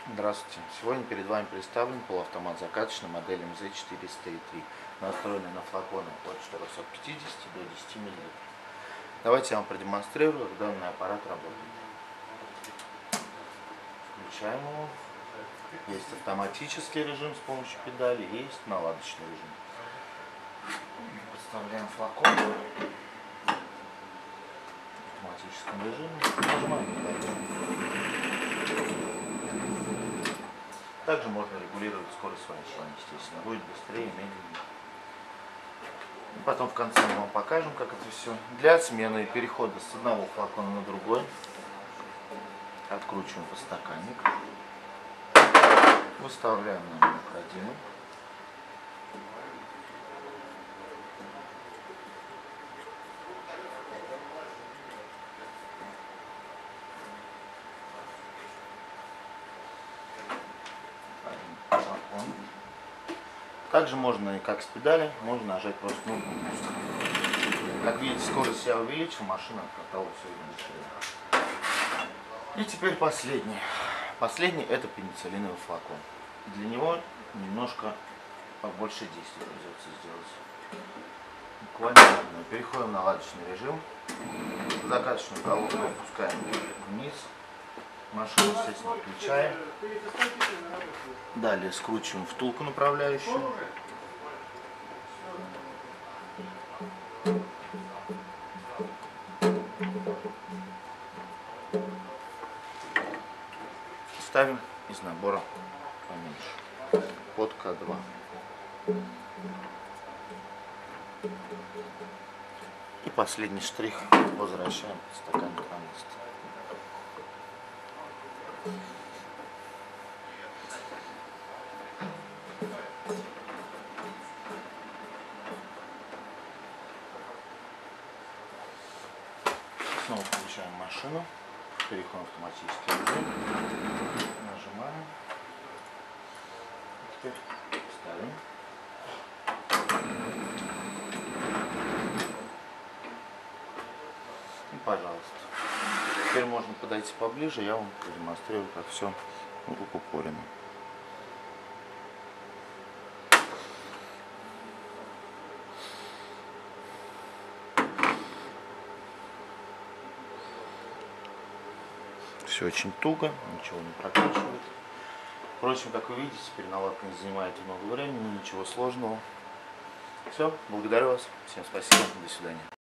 Здравствуйте! Сегодня перед вами представлен полуавтомат закаточный модели МЗ-403, настроенный на флаконы от 450 до 10 мл. Давайте я вам продемонстрирую, как данный аппарат работает. Включаем его. Есть автоматический режим с помощью педали, есть наладочный режим. Подставляем флакон в автоматическом режиме. Нажимаем педаль. Также можно регулировать скорость вращения, естественно, будет быстрее, медленнее. И потом в конце мы вам покажем, как это все. Для смены и перехода с одного флакона на другой откручиваем подстаканник, выставляем нам необходимый. Также можно и как с педали, можно нажать просто кнопку пуск. Как видите, скорость я увеличил, машина откатала все быстрее. И теперь последний. Последний это пенициллиновый флакон. Для него немножко побольше действий придется сделать. Буквально переходим в наладочный режим. Закаточную головку опускаем вниз. Машину, естественно, включаем. Далее скручиваем втулку направляющую. Ставим из набора поменьше. Под К2. И последний штрих. Возвращаем стакан на место. Снова включаем машину, переходим в автоматический режим, нажимаем, теперь ставим. И пожалуйста. Теперь можно подойти поближе, я вам продемонстрирую, как все укупорено. Все очень туго, ничего не прокручивает. Впрочем, как вы видите, теперь наладка не занимает много времени, ничего сложного. Все, благодарю вас, всем спасибо, до свидания.